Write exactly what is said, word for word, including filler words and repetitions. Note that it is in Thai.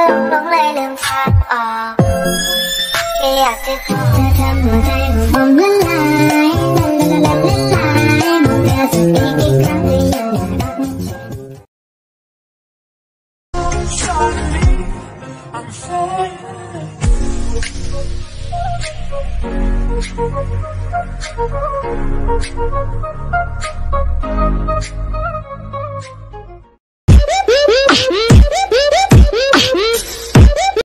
หลงเลยลืมทางออกแค่อยากจะขอเธอทำหัวใจของผมละลายละลายละลายมองเธอสักอีกกี่ครั้งก็ยังอยากรักมันเช่นI'm falling